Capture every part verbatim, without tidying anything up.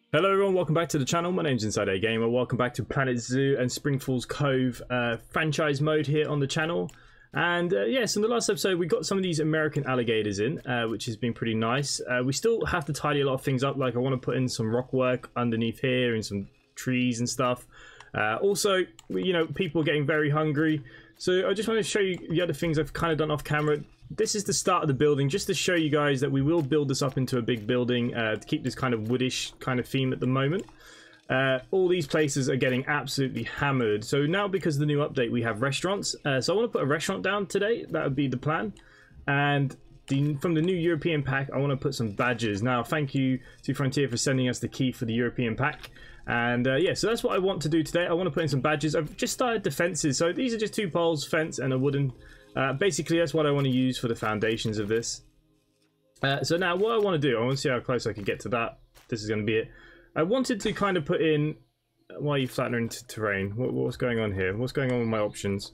Hello everyone, welcome back to the channel. My name's Inside A Gamer. Welcome back to Planet Zoo and Spring Falls Cove uh, franchise mode here on the channel. And uh, yes, in the last episode we got some of these American alligators in, uh, which has been pretty nice. Uh, we still have to tidy a lot of things up, like I want to put in some rock work underneath here and some trees and stuff. Uh, also, you know, people are getting very hungry. So I just want to show you the other things I've kind of done off camera. This is the start of the building, just to show you guys that we will build this up into a big building uh, to keep this kind of woodish kind of theme at the moment. Uh, all these places are getting absolutely hammered. So now, because of the new update, we have restaurants. Uh, so I want to put a restaurant down today. That would be the plan. And the, from the new European pack, I want to put some badges. Now, thank you to Frontier for sending us the key for the European pack. And uh, yeah, so that's what I want to do today. I want to put in some badges. I've just started the fences. So these are just two poles, fence, and a wooden. Uh, basically, that's what I want to use for the foundations of this. Uh, so now what I want to do, I want to see how close I can get to that. This is going to be it. I wanted to kind of put in... Why are you flattening into terrain? What, what's going on here? What's going on with my options?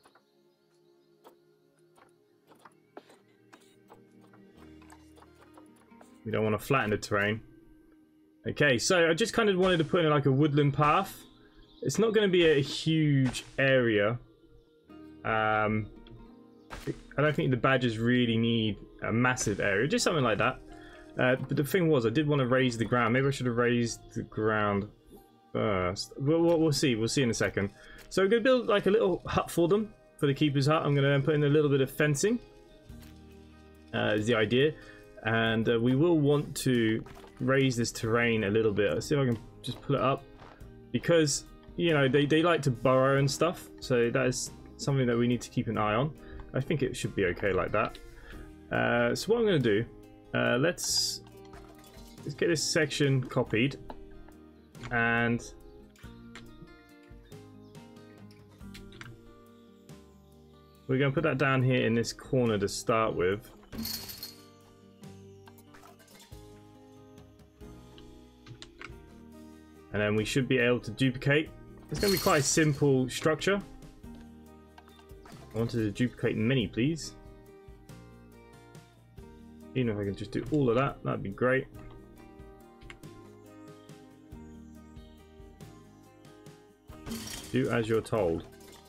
We don't want to flatten the terrain. Okay, so I just kind of wanted to put in like a woodland path. It's not going to be a huge area. Um... I don't think the badgers really need a massive area, just something like that. Uh, but the thing was, I did want to raise the ground. Maybe I should have raised the ground first. We'll, we'll, we'll see. We'll see in a second. So I'm going to build like a little hut for them, for the keeper's hut. I'm going to put in a little bit of fencing. Uh, is the idea. And uh, we will want to raise this terrain a little bit. Let's see if I can just pull it up. Because, you know, they, they like to burrow and stuff. So that is something that we need to keep an eye on. I think it should be okay like that. Uh, so what I'm going to do, uh, let's let's get this section copied, and we're going to put that down here in this corner to start with. And then we should be able to duplicate. It's going to be quite a simple structure. I wanted to duplicate many, please. Even if I can just do all of that, that'd be great. Do as you're told.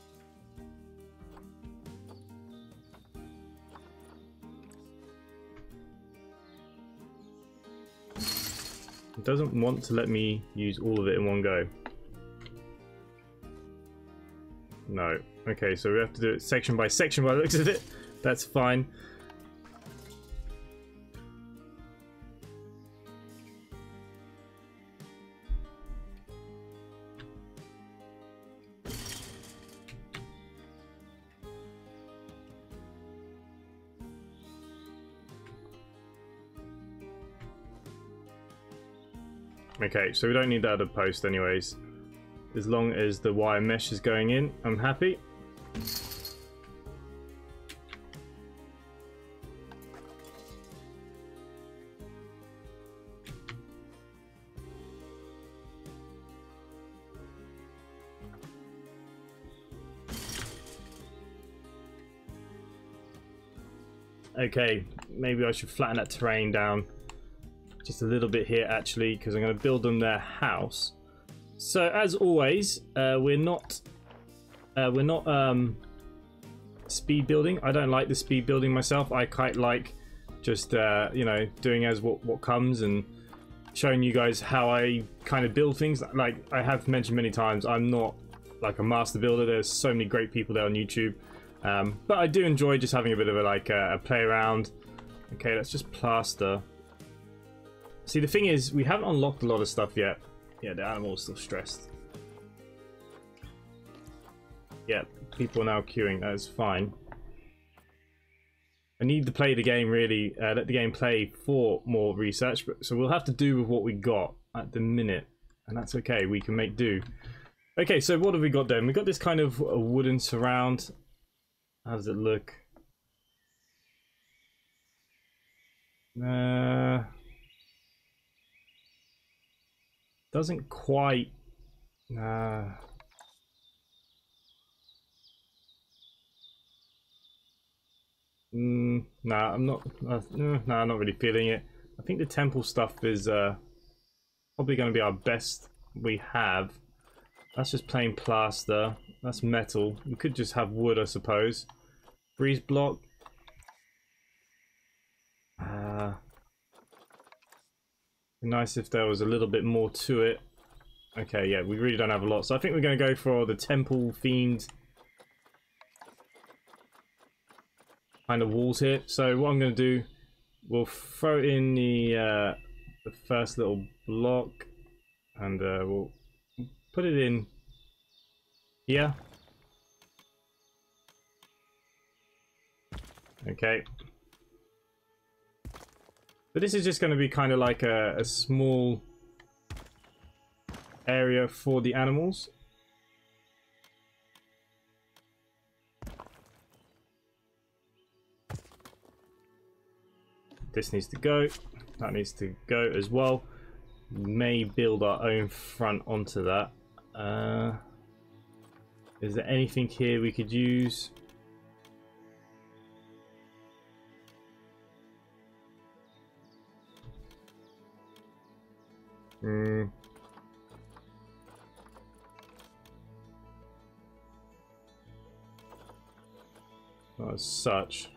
It doesn't want to let me use all of it in one go. No. Okay, so we have to do it section by section by the looks of it. That's fine. Okay, so we don't need that other post anyways. As long as the wire mesh is going in, I'm happy. Okay, maybe I should flatten that terrain down just a little bit here actually, because I'm going to build them their house. So as always, uh, we're not uh, we're not um, speed building. I don't like the speed building myself. I quite like just uh, you know, doing as what what comes and showing you guys how I kind of build things. Like I have mentioned many times, I'm not like a master builder. There's so many great people there on YouTube, um, but I do enjoy just having a bit of a like uh, a play around. Okay, let's just plaster. See, the thing is, we haven't unlocked a lot of stuff yet. Yeah, the animal's still stressed. Yeah, people are now queuing. That is fine. I need to play the game, really. Uh, let the game play for more research. But, so we'll have to do with what we got at the minute. And that's okay. We can make do. Okay, so what have we got then? We got this kind of a wooden surround. How does it look? Uh... Doesn't quite... Uh, mm, nah, I'm not... Uh, nah, I'm not really feeling it. I think the temple stuff is... Uh, probably going to be our best we have. That's just plain plaster. That's metal. We could just have wood, I suppose. Breeze block. Uh, nice if there was a little bit more to it. Okay, yeah, we really don't have a lot. So I think we're going to go for the temple themed kind of walls here. So what I'm going to do, we'll throw in the, uh, the first little block and uh, we'll put it in here. Okay. But this is just going to be kind of like a, a small area for the animals. This needs to go. That needs to go as well. We may build our own front onto that. Uh, is there anything here we could use? Hmm. Not as such.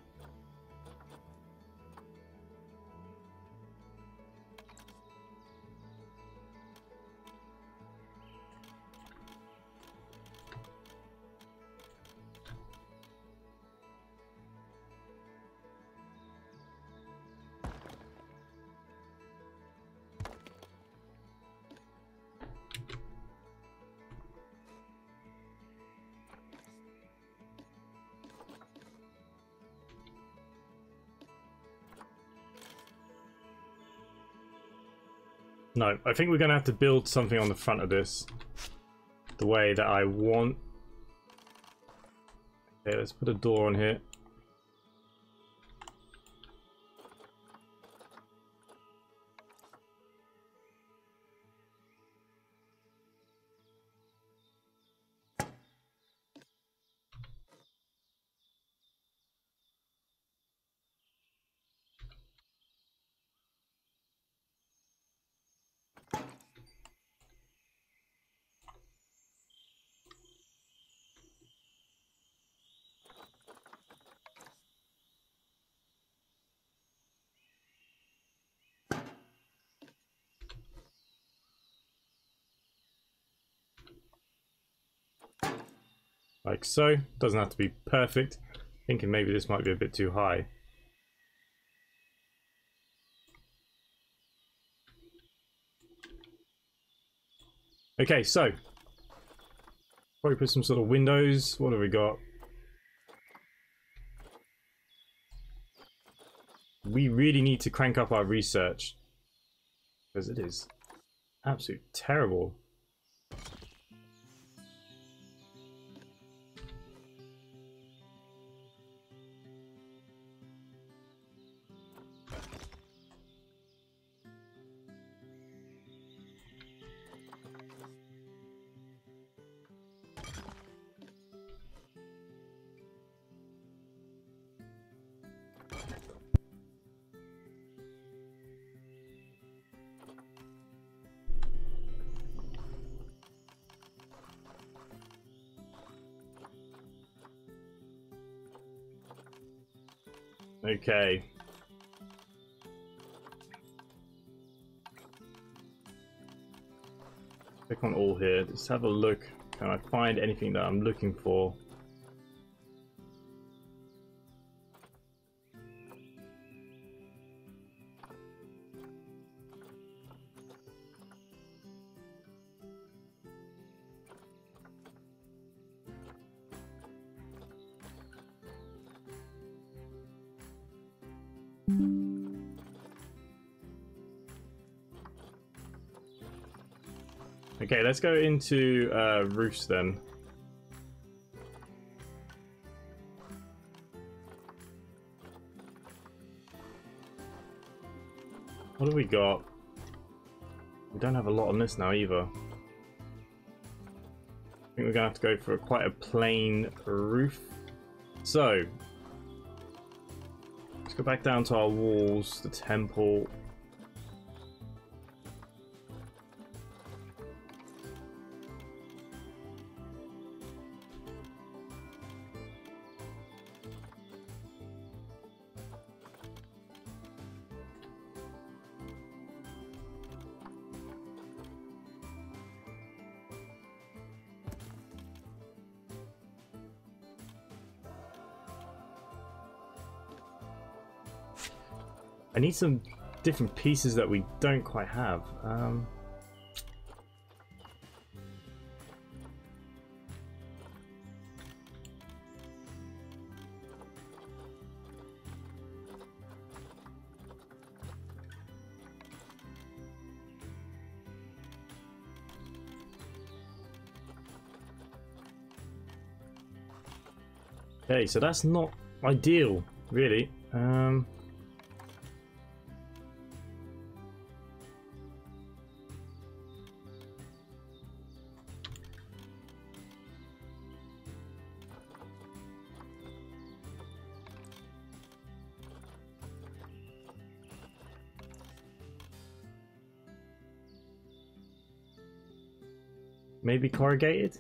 No, I think we're going to have to build something on the front of this the way that I want. Okay, let's put a door on here. Like so. Doesn't have to be perfect. Thinking maybe this might be a bit too high. Okay, so probably put some sort of windows. What have we got? We really need to crank up our research because it is absolutely terrible. Okay. Click on all here. Let's have a look. Can I find anything that I'm looking for? Okay, let's go into uh, roofs then. What do we got? We don't have a lot on this now either. I think we're gonna have to go for quite a plain roof. So let's go back down to our walls, the temple. I need some different pieces that we don't quite have. Um, okay, so that's not ideal, really. Um, maybe corrugated?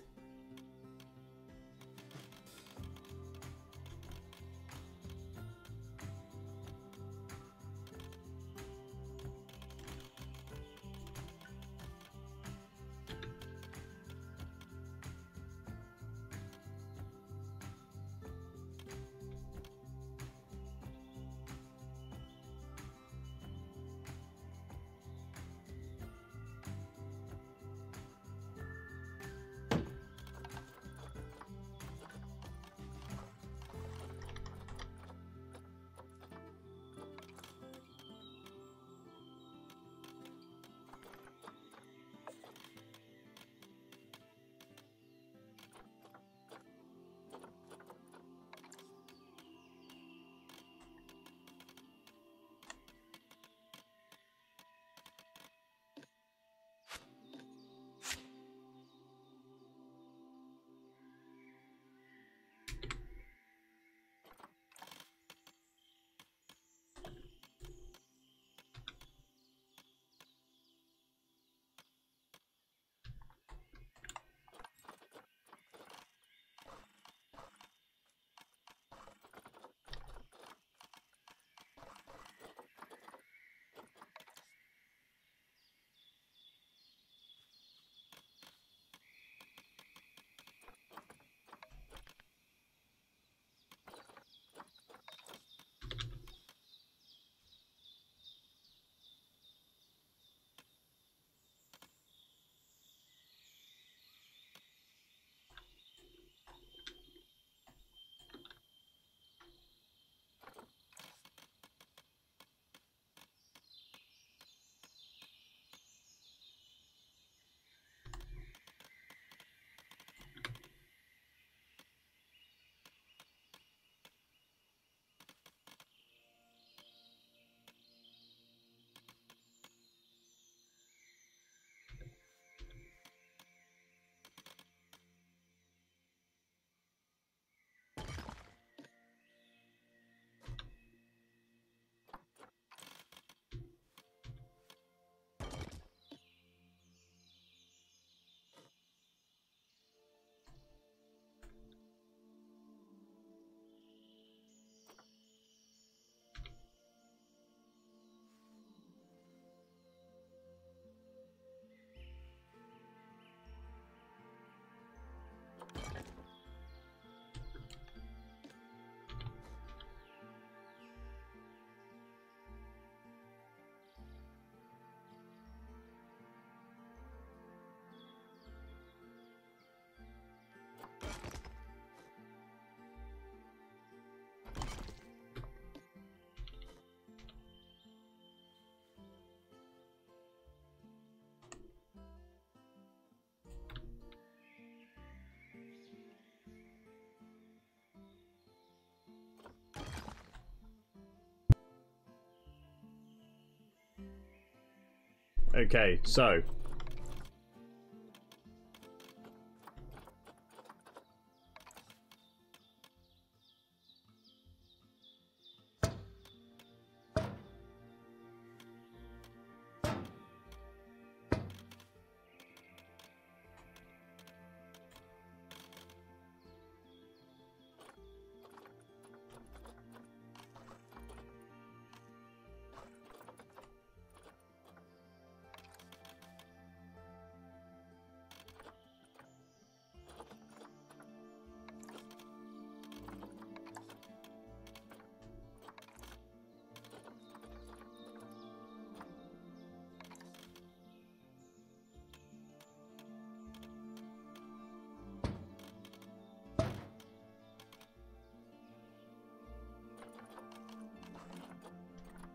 Okay, so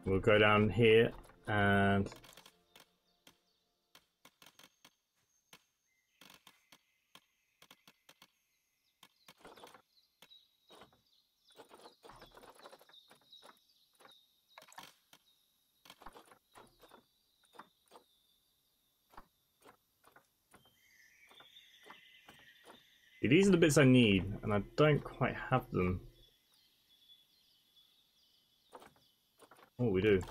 We'll go down here and these are the bits I need, and I don't quite have them. Oh, we do.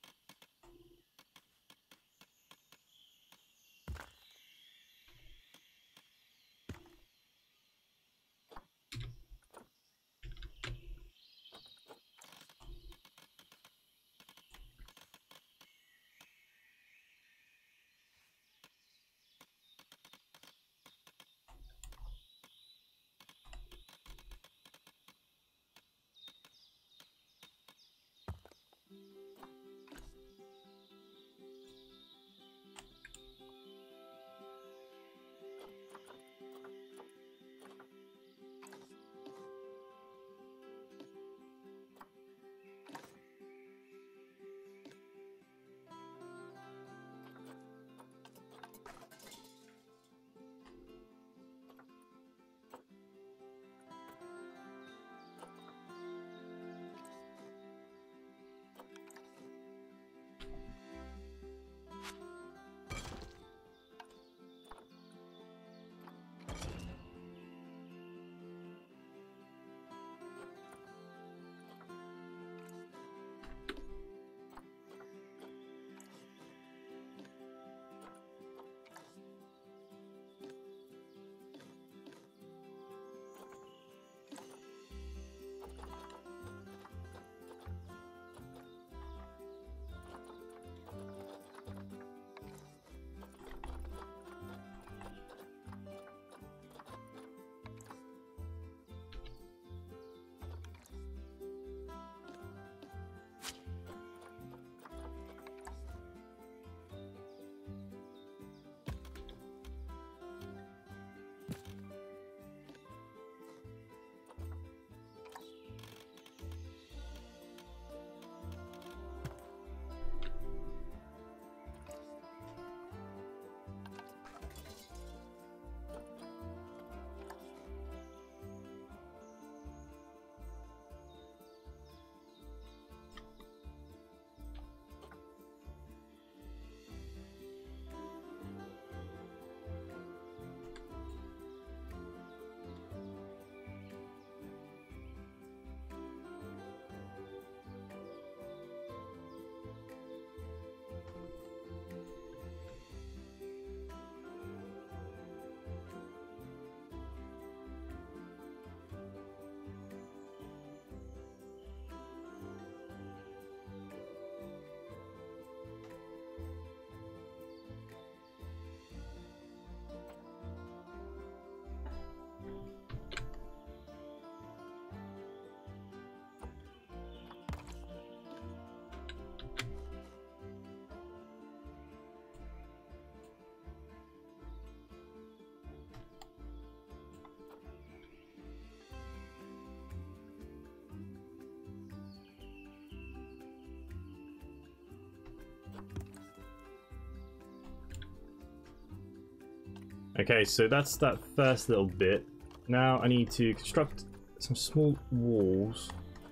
Okay, so that's that first little bit. Now I need to construct some small walls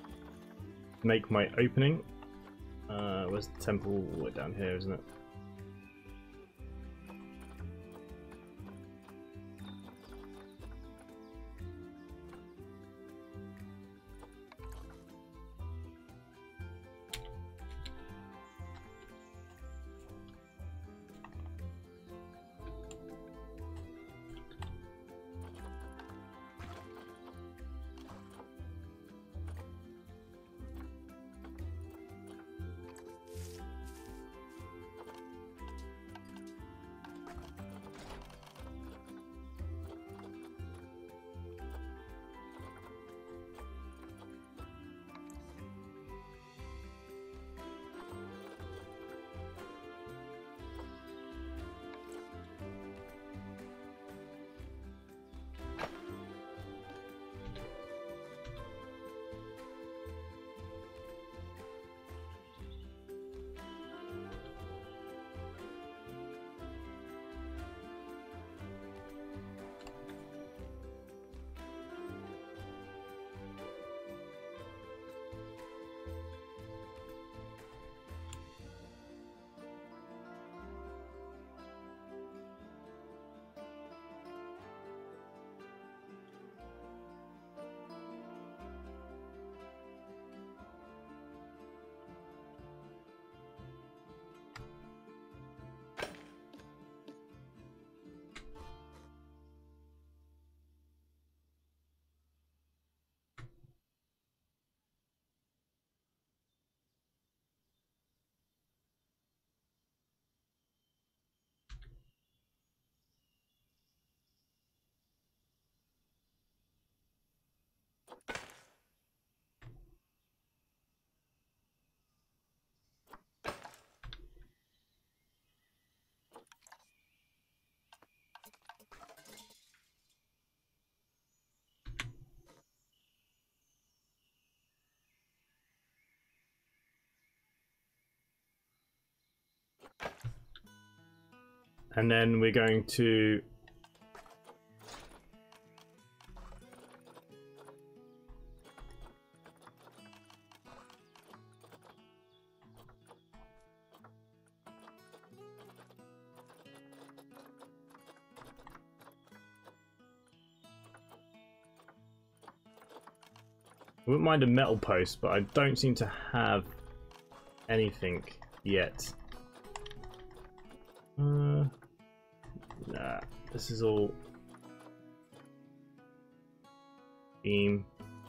to make my opening. Uh, where's the temple? Way down here, isn't it? And then we're going to I wouldn't mind a metal post, but I don't seem to have anything yet. Uh, nah, this is all beam.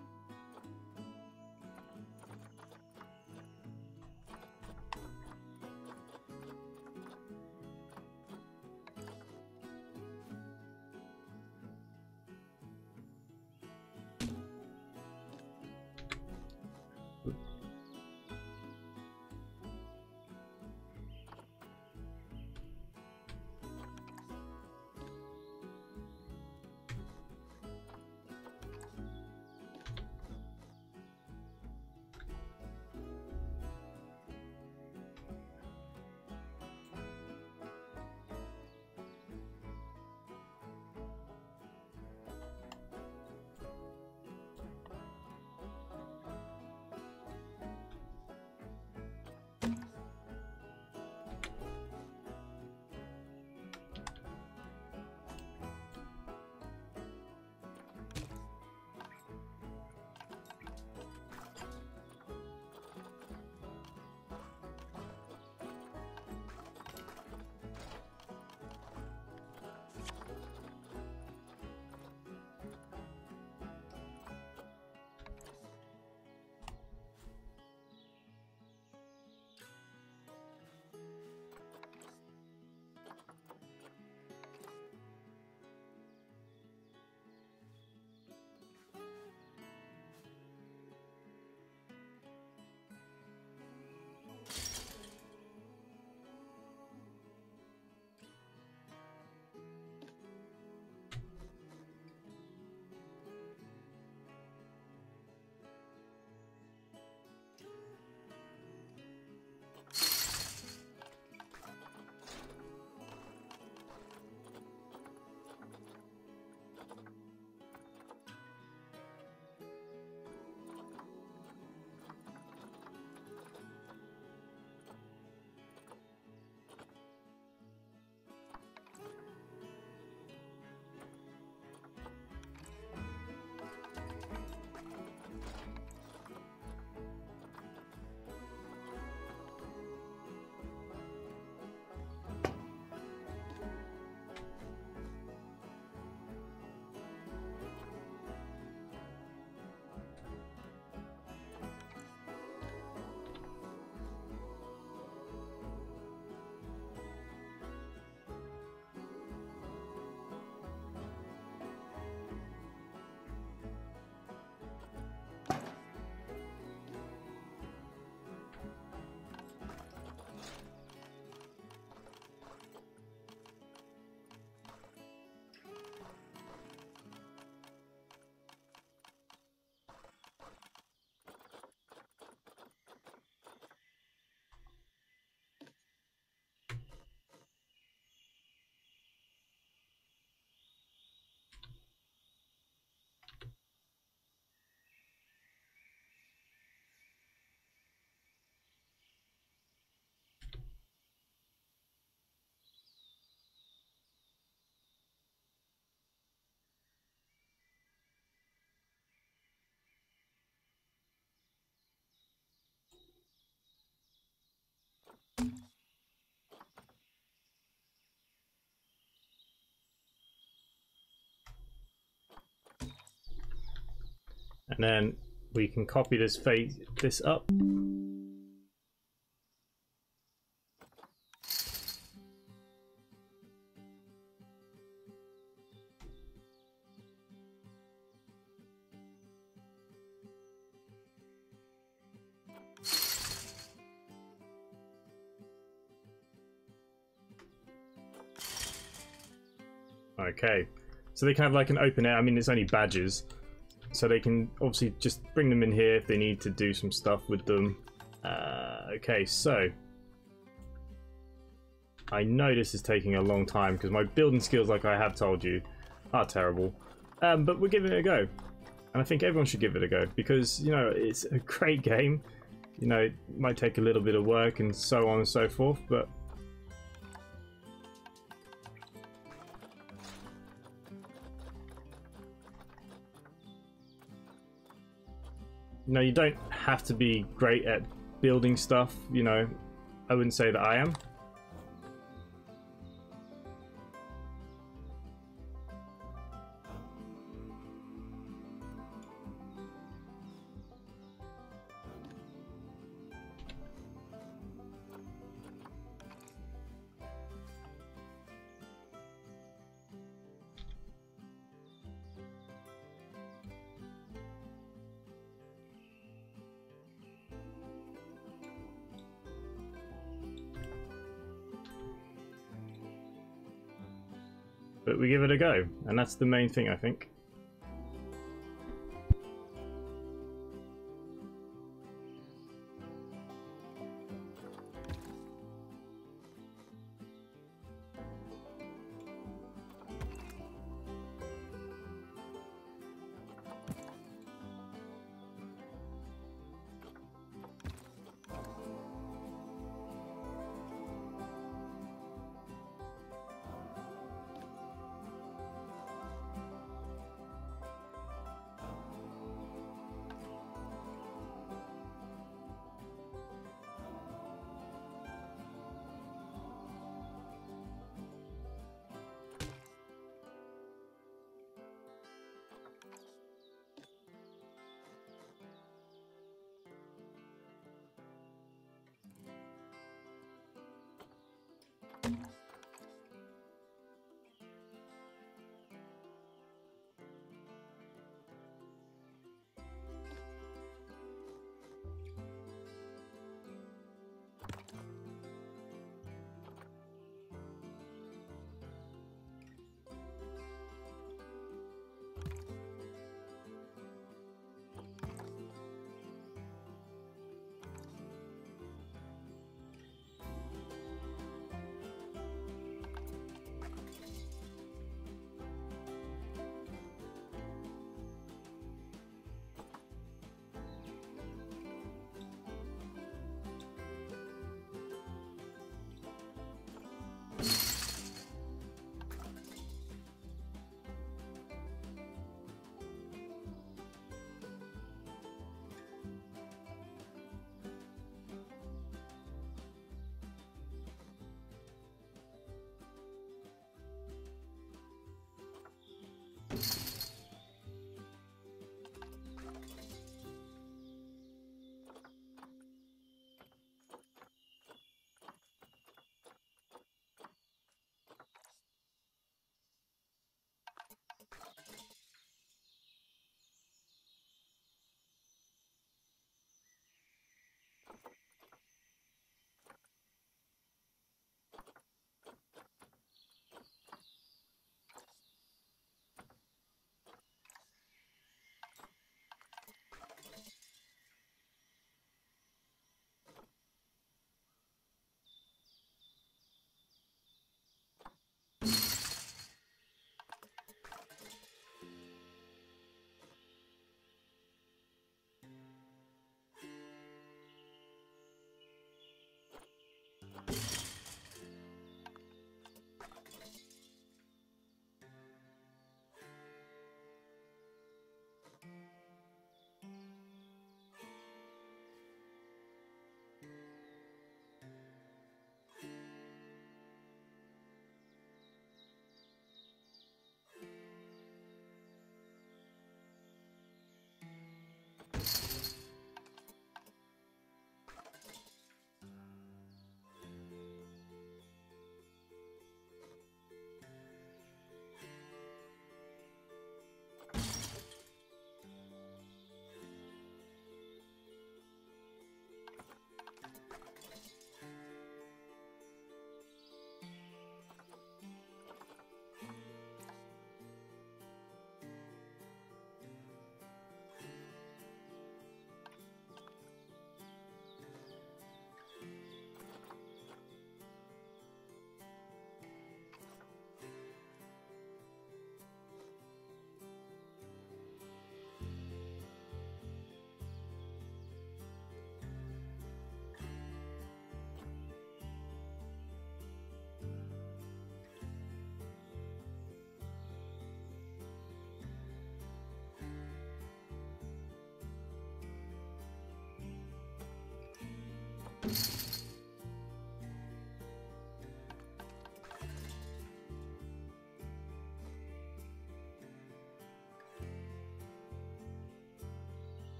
And then we can copy this face this up. Okay, so they can have like an open air. I mean, it's only badges, so they can obviously just bring them in here if they need to do some stuff with them. Uh, okay, so I know this is taking a long time because my building skills, like I have told you, are terrible. Um, but we're giving it a go. And I think everyone should give it a go because, you know, it's a great game. You know, it might take a little bit of work and so on and so forth, but... You know, you don't have to be great at building stuff, you know. I wouldn't say that I am. But we give it a go, and that's the main thing, I think.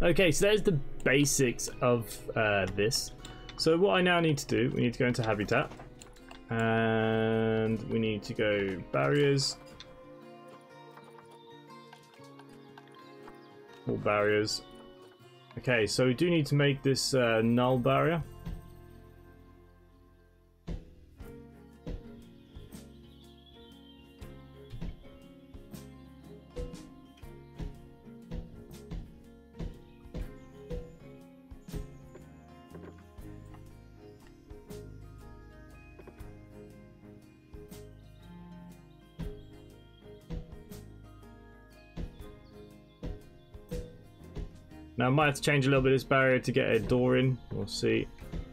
Okay, so there's the basics of uh, this. So what I now need to do, we need to go into Habitat. And we need to go barriers. All barriers. Okay, so we do need to make this uh, null barrier. Now I might have to change a little bit of this barrier to get a door in. We'll see.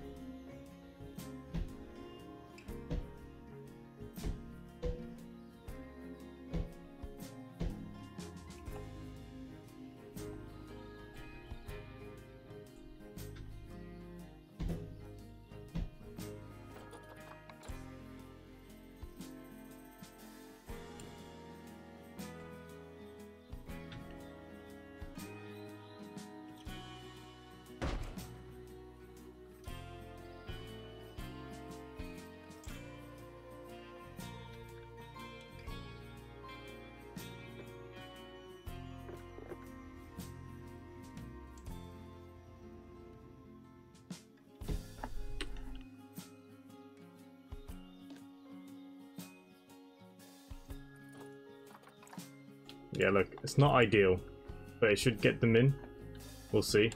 Yeah, look, it's not ideal, but it should get them in. We'll see.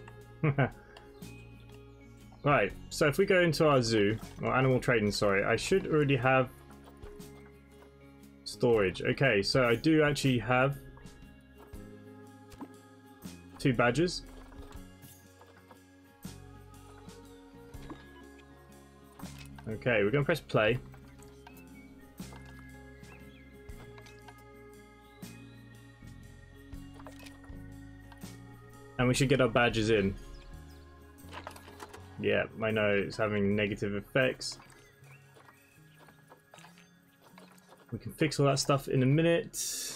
Right, so if we go into our zoo, or animal trading, sorry, I should already have storage. Okay, so I do actually have two badges. Okay, we're going to press play. And we should get our badges in. Yeah, I know it's having negative effects. We can fix all that stuff in a minute.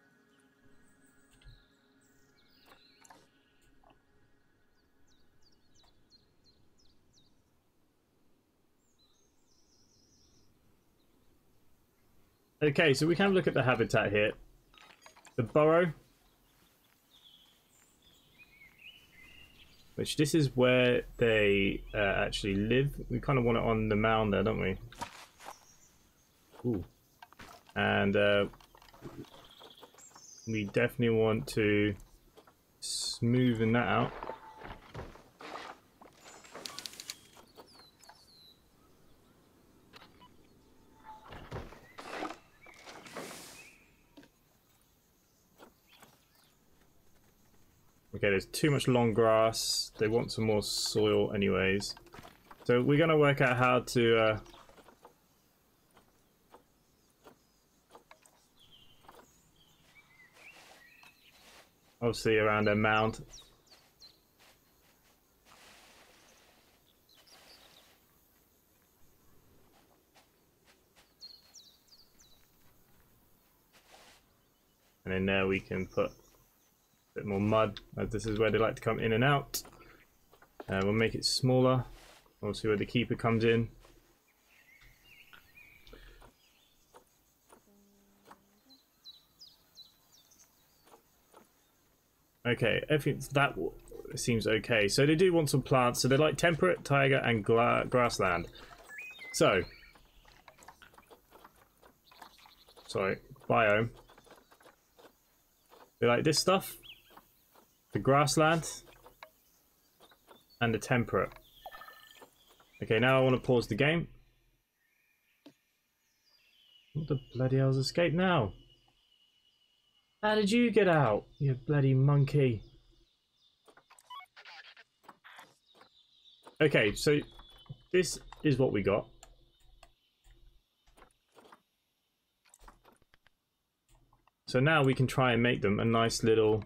Okay, so we can have a look at the habitat here. The burrow. Which this is where they uh, actually live. We kind of want it on the mound there, don't we? Ooh. And uh, we definitely want to smoothen that out. Okay, there's too much long grass. They want some more soil anyways. So we're going to work out how to... Uh, obviously around a mound. And in there we can put bit more mud, as this is where they like to come in and out. Uh, we'll make it smaller, obviously where the keeper comes in. Okay, everything that seems okay. So they do want some plants, so they like temperate, taiga, and grassland. So, sorry, biome. They like this stuff. The grassland and the temperate. Okay, now I want to pause the game. What the bloody hell's escaped now? How did you get out, you bloody monkey? Okay, so this is what we got. So now we can try and make them a nice little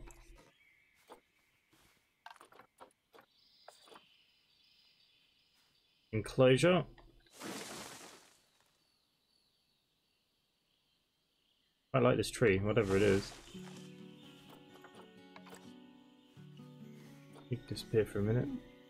enclosure. I like this tree, whatever it is. You can disappear for a minute.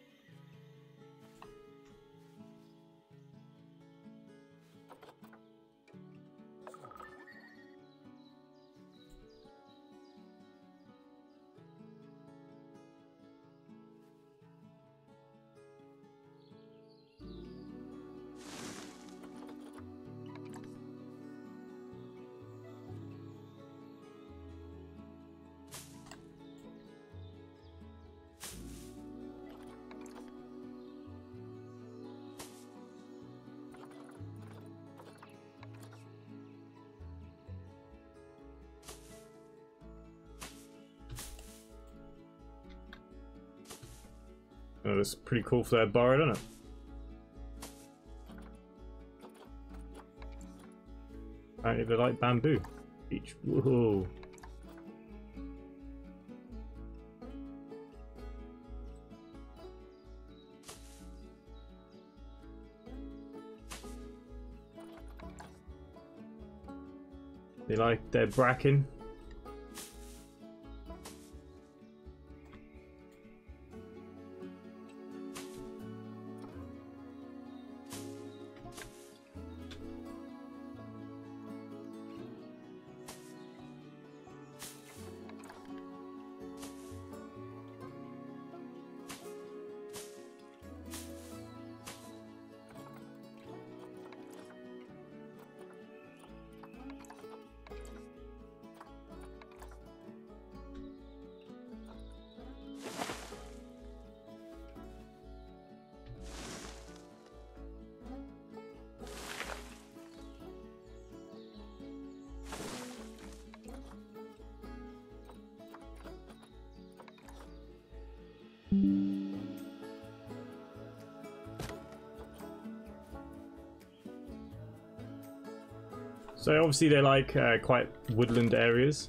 Oh, that's pretty cool for that bar, isn't it? Apparently they like bamboo. Beach. Whoa. They like their bracken. So obviously they like uh, quite woodland areas.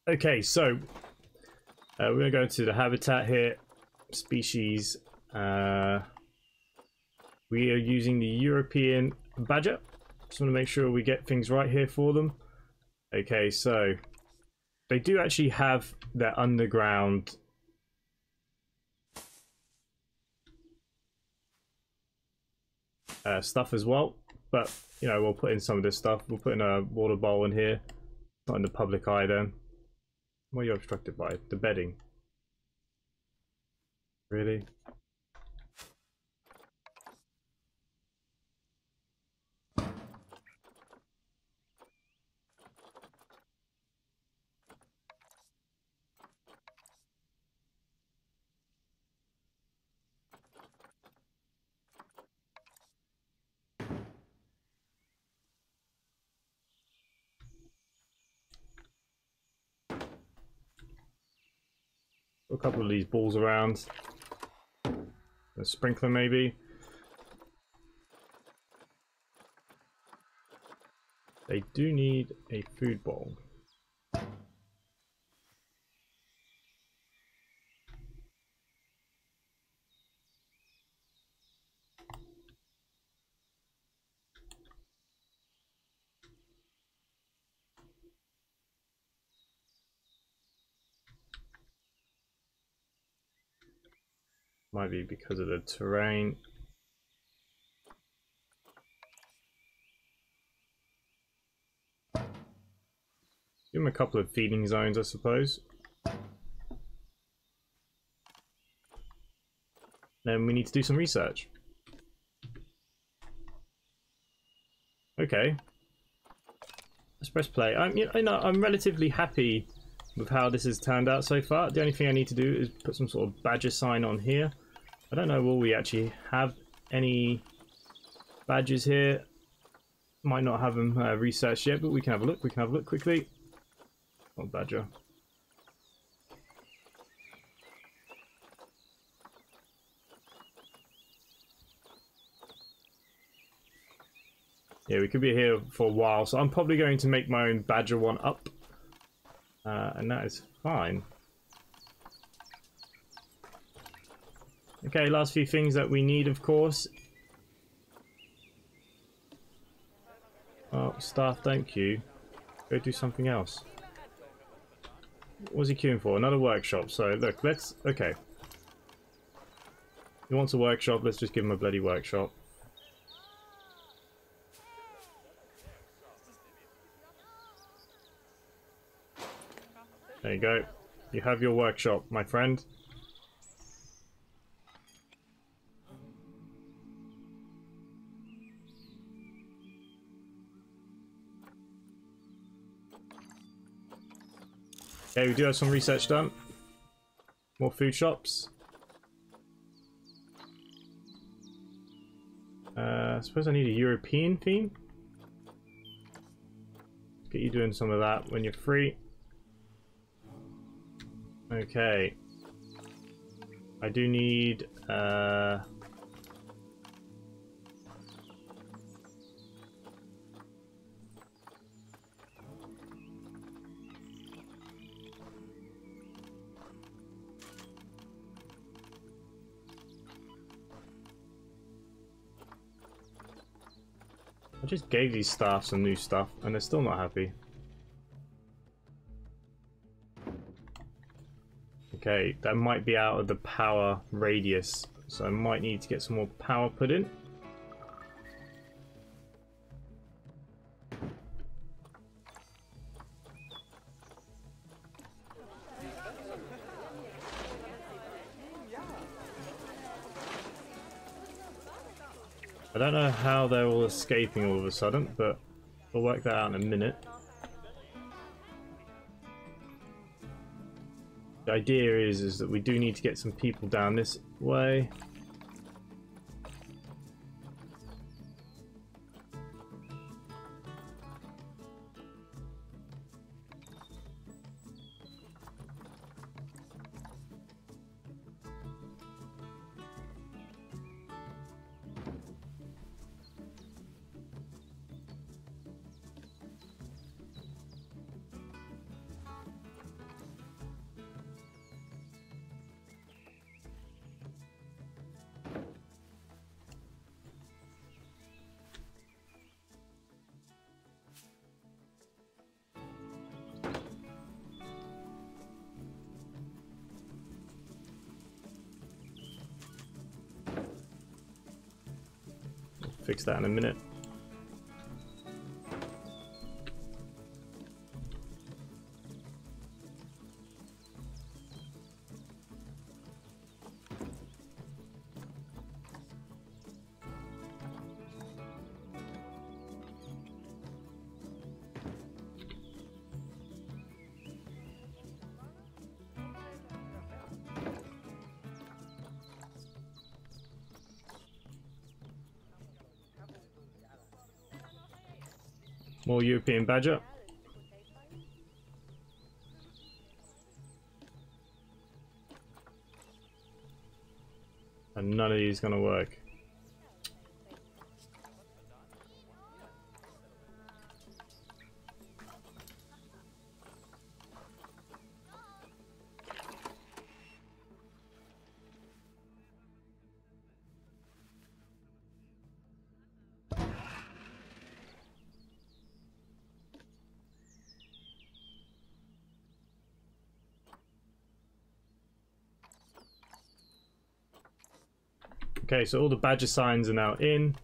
Okay, so uh, we're going to go into the habitat here. Species. Uh, we are using the European badger. Just want to make sure we get things right here for them. Okay, so they do actually have their underground uh, stuff as well, but you know, we'll put in some of this stuff. We'll put in a water bowl in here, not in the public eye then. What are you obstructed by? The bedding. Really? A couple of these balls around. A sprinkler maybe. They do need a food bowl. Might be because of the terrain. Give them a couple of feeding zones, I suppose. Then we need to do some research. Okay. Let's press play. I'm, you know, I'm relatively happy with how this has turned out so far. The only thing I need to do is put some sort of badger sign on here. I don't know, will we actually have any badges here? Might not have them uh, researched yet, but we can have a look. We can have a look quickly. Oh, badger. Yeah, we could be here for a while, so I'm probably going to make my own badger one up. Uh, and that is fine. Okay, last few things that we need, of course. Oh, staff, don't queue. Go do something else. What was he queuing for? Another workshop. So, look, let's... Okay. He wants a workshop, let's just give him a bloody workshop. There you go. You have your workshop, my friend. Okay, we do have some research done. More food shops. Uh, I suppose I need a European theme. Get you doing some of that when you're free. Okay. I do need... Uh, I just gave these staff some new stuff and they're still not happy. Okay, that might be out of the power radius, so I might need to get some more power put in. I don't know how they're all escaping all of a sudden, but we'll work that out in a minute. The idea is, is that we do need to get some people down this way. fix that in a minute. More European badger. And none of these gonna work. Okay, so all the badger signs are now in.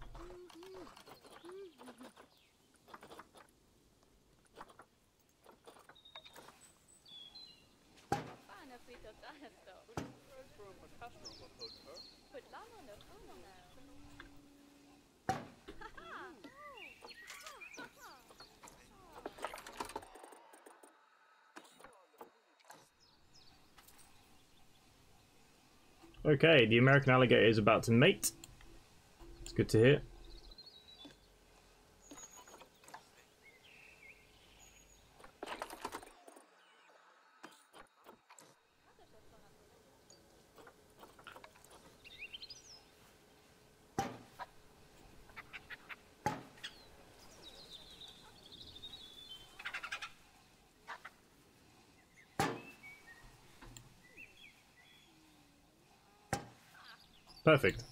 Okay, the American alligator is about to mate. It's good to hear. Perfect.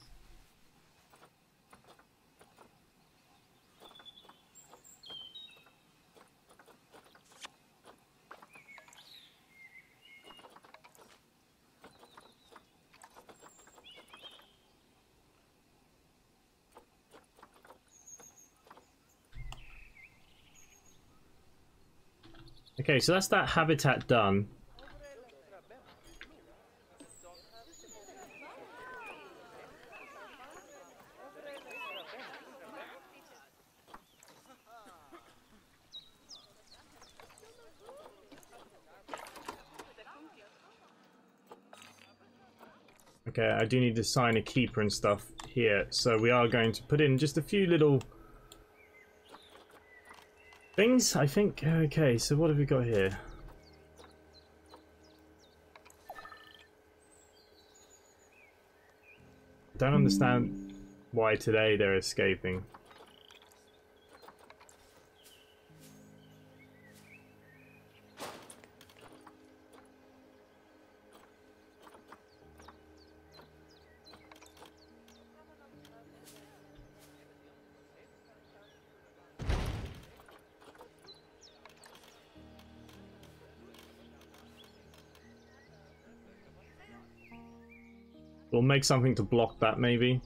Okay, so that's that habitat done. Okay, I do need to sign a keeper and stuff here, so we are going to put in just a few little things, I think. Okay, so what have we got here? Don't understand why today they're escaping. We'll make something to block that, maybe.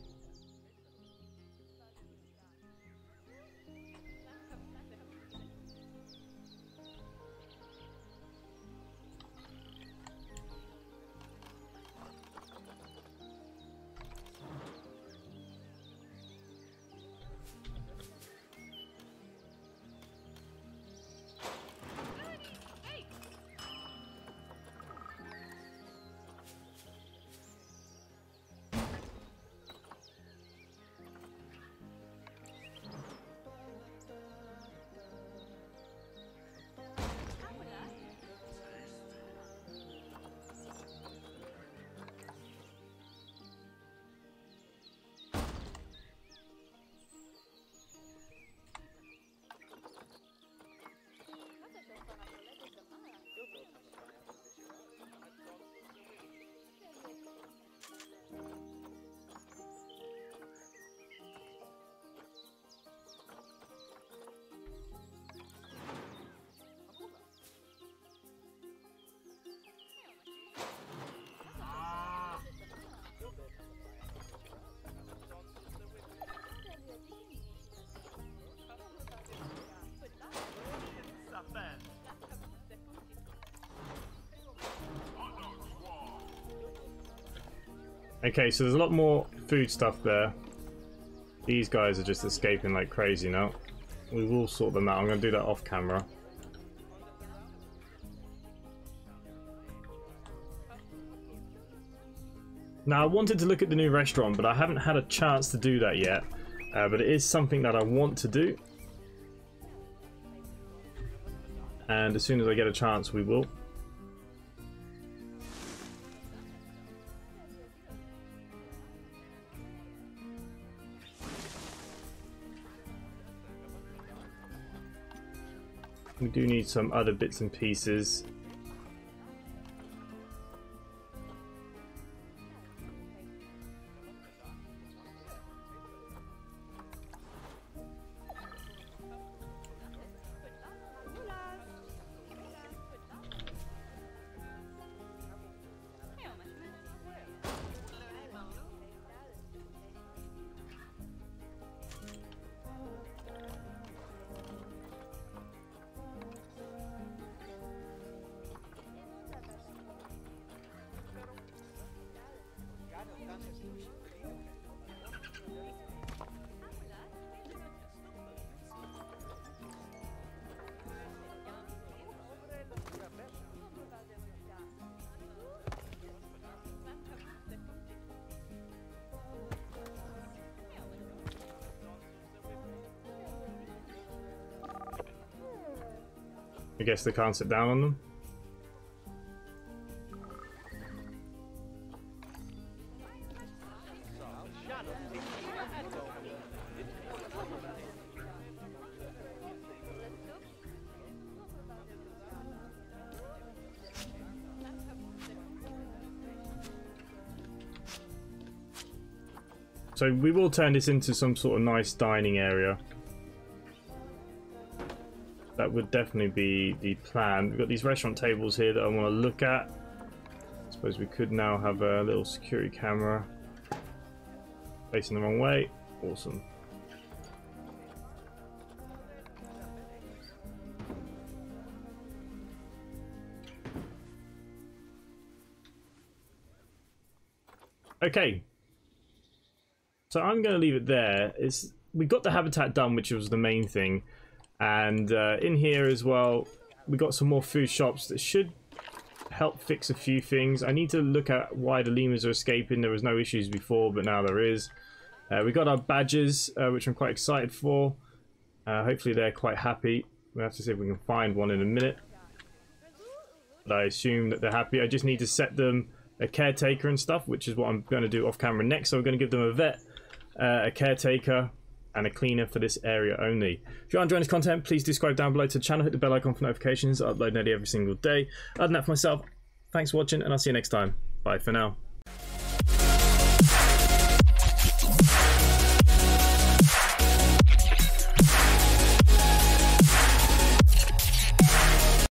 Okay, so there's a lot more food stuff there. These guys are just escaping like crazy now. We will sort them out. I'm going to do that off camera. Now, I wanted to look at the new restaurant, but I haven't had a chance to do that yet. Uh, but it is something that I want to do. And as soon as I get a chance, we will. We do need some other bits and pieces. I guess they can't sit down on them. So we will turn this into some sort of nice dining area. That would definitely be the plan. We've got these restaurant tables here that I want to look at. I suppose we could now have a little security camera facing the wrong way. Awesome. Okay. So I'm going to leave it there. It's, we got the habitat done, which was the main thing. And uh, in here as well, we got some more food shops that should help fix a few things. I need to look at why the lemurs are escaping. There was no issues before, but now there is. Uh, we got our badgers, uh, which I'm quite excited for. Uh, hopefully they're quite happy. We'll have to see if we can find one in a minute. But I assume that they're happy. I just need to set them a caretaker and stuff, which is what I'm going to do off camera next. So we're going to give them a vet, uh, a caretaker, and a cleaner for this area only. If you are enjoying this content, please do subscribe down below to the channel, hit the bell icon for notifications. I upload nearly every single day. Other than that, for myself, thanks for watching, and I'll see you next time. Bye for now.